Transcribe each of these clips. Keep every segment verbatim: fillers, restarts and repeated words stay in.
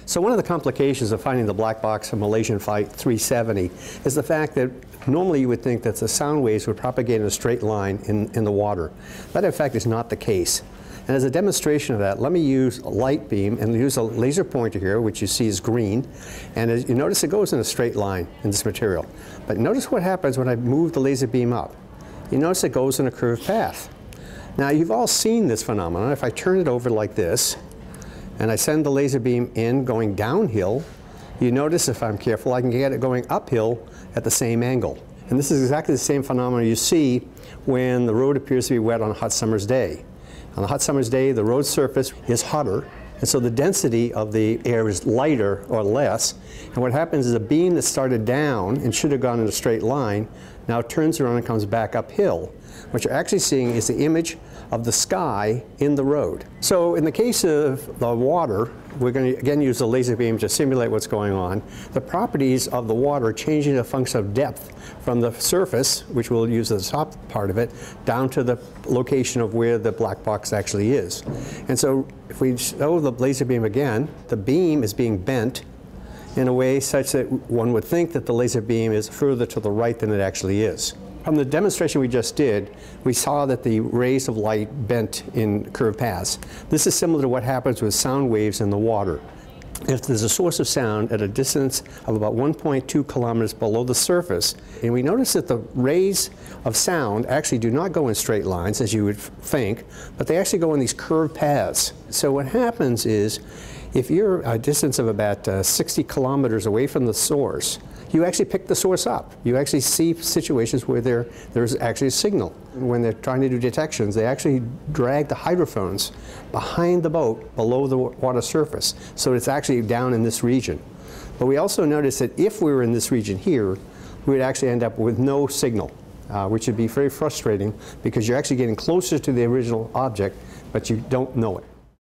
So one of the complications of finding the black box of Malaysian Flight three seventy is the fact that normally you would think that the sound waves would propagate in a straight line in, in the water. That in fact is not the case. And as a demonstration of that, let me use a light beam and use a laser pointer here, which you see is green. And as you notice, it goes in a straight line in this material. But notice what happens when I move the laser beam up. You notice it goes in a curved path. Now you've all seen this phenomenon. If I turn it over like this, and I send the laser beam in going downhill, you notice if I'm careful, I can get it going uphill at the same angle. And this is exactly the same phenomenon you see when the road appears to be wet on a hot summer's day. On a hot summer's day, the road surface is hotter, and so the density of the air is lighter or less. And what happens is a beam that started down and should have gone in a straight line now turns around and comes back uphill. What you're actually seeing is the image of the sky in the road. So in the case of the water, we're going to again use the laser beam to simulate what's going on. The properties of the water changing a function of depth from the surface, which we'll use the top part of it, down to the location of where the black box actually is. And so if we show the laser beam again, the beam is being bent in a way such that one would think that the laser beam is further to the right than it actually is. From the demonstration we just did, we saw that the rays of light bent in curved paths. This is similar to what happens with sound waves in the water. If there's a source of sound at a distance of about one point two kilometers below the surface, and we notice that the rays of sound actually do not go in straight lines, as you would think, but they actually go in these curved paths. So what happens is, if you're a distance of about uh, sixty kilometers away from the source, you actually pick the source up. You actually see situations where there, there's actually a signal. When they're trying to do detections, they actually drag the hydrophones behind the boat below the water surface. So it's actually down in this region. But we also noticed that if we were in this region here, we would actually end up with no signal, uh, which would be very frustrating because you're actually getting closer to the original object, but you don't know it.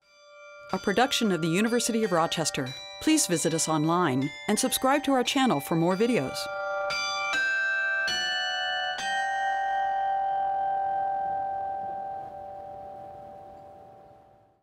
A production of the University of Rochester. Please visit us online and subscribe to our channel for more videos.